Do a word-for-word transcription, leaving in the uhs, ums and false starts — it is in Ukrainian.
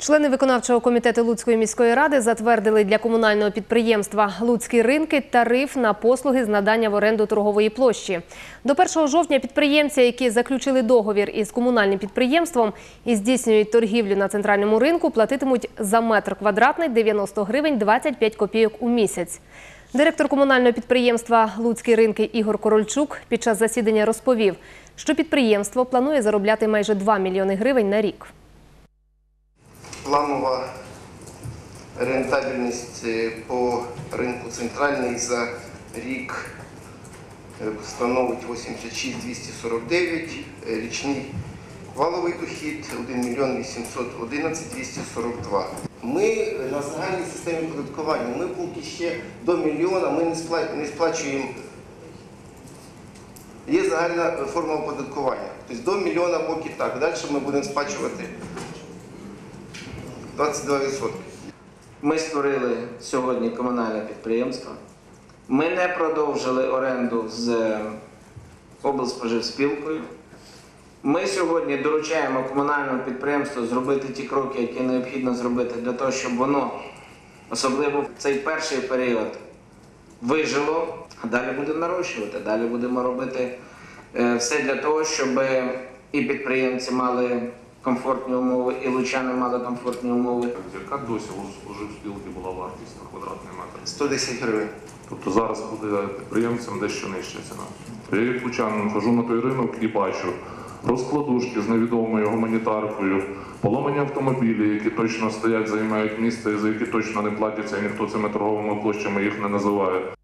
Члени виконавчого комітету Луцької міської ради затвердили для комунального підприємства «Луцькі ринки» тариф на послуги з надання в оренду торгової площі. До першого жовтня підприємці, які заключили договір із комунальним підприємством і здійснюють торгівлю на центральному ринку, платитимуть за метр квадратний дев'яносто гривень двадцять п'ять копійок у місяць. Директор комунального підприємства «Луцькі ринки» Ігор Корольчук під час засідання розповів, що підприємство планує заробляти майже два мільйони гривень на рік. Планова рентабельність по ринку центральний за рік становить вісімдесят шість тисяч двісті сорок дев'ять, річний валовий дохід один мільйон вісімсот одинадцять тисяч двісті сорок два. Ми на загальній системі оподаткування, ми поки ще до мільйона ми не сплачуємо. Є загальна форма оподаткування, тобто до мільйона поки так, далі ми будемо сплачувати двадцять два відсотки. Ми створили сьогодні комунальне підприємство. Ми не продовжили оренду з облспоживспілкою. Ми сьогодні доручаємо комунальному підприємству зробити ті кроки, які необхідно зробити для того, щоб воно, особливо в цей перший період, вижило, а далі будемо нарощувати. Далі будемо робити все для того, щоб і підприємці мали комфортні умови, і лучани мали комфортні умови. Яка досі у спілки була вартість на квадратний метр? сто десять гривень. Тобто зараз буде підприємцям дещо нижча ціна. Я як лучанин хожу на той ринок і бачу розкладушки з невідомою гуманітаркою, поломані автомобілі, які точно стоять, займають місце і за які точно не платяться, і ніхто цими торговими площами їх не називає.